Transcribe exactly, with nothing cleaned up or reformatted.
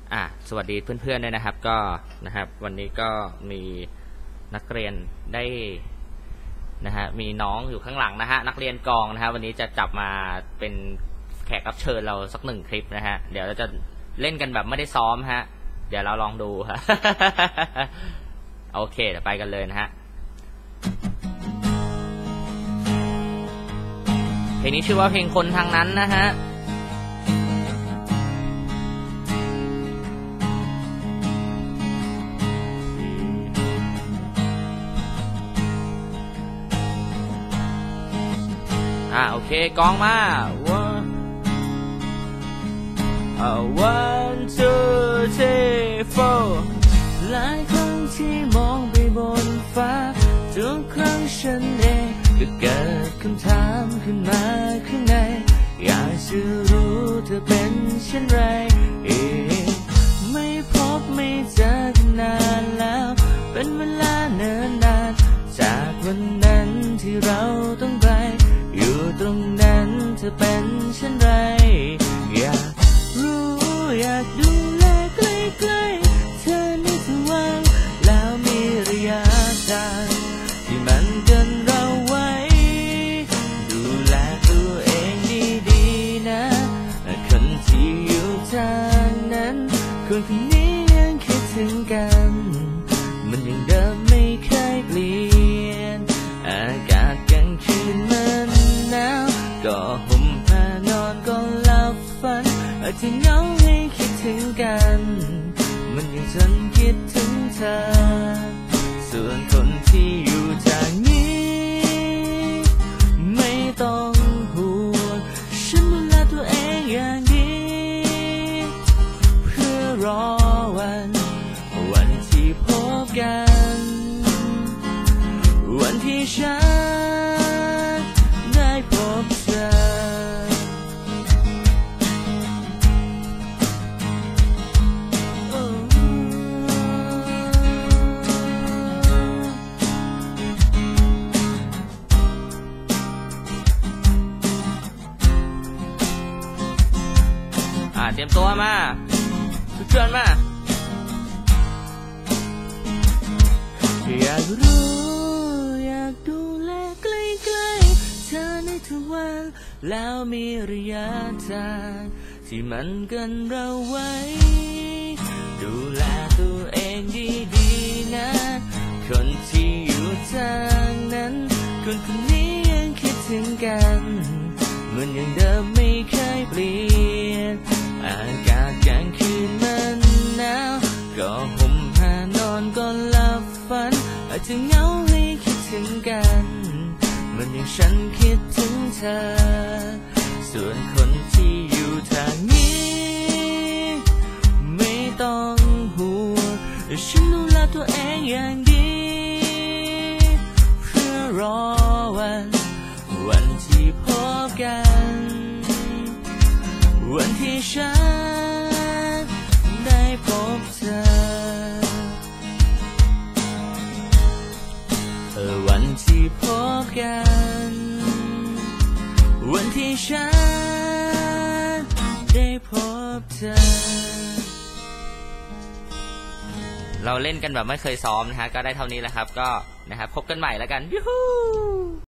อ่ะสวัสดีเพื่อนๆด้วยนะครับก็นะครับวันนี้ก็มีนักเรียนได้นะฮะมีน้องอยู่ข้างหลังนะฮะนักเรียนกองนะฮะวันนี้จะจับมาเป็นแขกรับเชิญเราสักหนึ่งคลิปนะฮะเดี๋ยวเราจะเล่นกันแบบไม่ได้ซ้อมฮะเดี๋ยวเราลองดูฮะ โอเคเดี๋ยวไปกันเลยนะฮะเพลงนี้ชื่อว่าเพลงคนทางนั้นนะฮะอ่าโอเคกองมา one one two three four หลายครั้งที่มองไปบนฟ้าทุกครั้งฉันเองก็เกิดคำถามขึ้นมาข้างในอยากจะรู้เธอเป็นเช่นไรไม่พบไม่เจอกันนานแล้วเป็นเวลาเนิ่นนานจากวันนั้นที่เราต้องไปอยู่ตรงนั้นเธอเป็นเช่นไรอยากรู้อยากดูแลใกล้ๆเธอในทุกวันแล้วมีระยะทางที่มันเกินเราไว้ดูแลตัวเองดีๆนะคนที่อยู่ทางนั้นคนคนนี้ยังคิดถึงกันมันยังเดิมไม่เคยเปลี่ยนอากาศกลางคืนมันหนาวก็ห่มผ้านอนก็หลับฝันที่เหงาให้คิดถึงกันมันยังฉันคิดถึงเธอส่วนคนที่อยู่ทางนี้ไม่ต้องห่วงฉันดูแลตัวเองอย่างดีเพื่อรอวันวันที่พบกันวันที่ฉันได้พบเธอเตรียมตัวมาทุกคนมาอยากรู้อยากดูแลใกล้ๆเธอในทุกวันแล้วมีระยะทางที่มันกันเราไว้ดูแลตัวเองดีๆนะคนที่อยู่ทางนั้นคนคนนี้ยังคิดถึงกันมันยังเดิมไม่เคยเปลี่ยนอากาศกลางคืนมันหนาวก็ห่มผ้านอนก็หลับฝันอาจจะเหงาให้คิดถึงกันมันยังฉันคิดถึงเธอส่วนคนที่อยู่ทางนี้ไม่ต้องห่วงฉันดูแลตัวเองอย่างดีเพื่อรอวันวันที่พบกันวันที่ฉันได้พบเธอเออวันที่พบกันวันที่ฉันได้พบเธอเราเล่นกันแบบไม่เคยซ้อมนะฮะก็ได้เท่านี้แหละครับก็นะครับพบกันใหม่แล้วกันยูฮู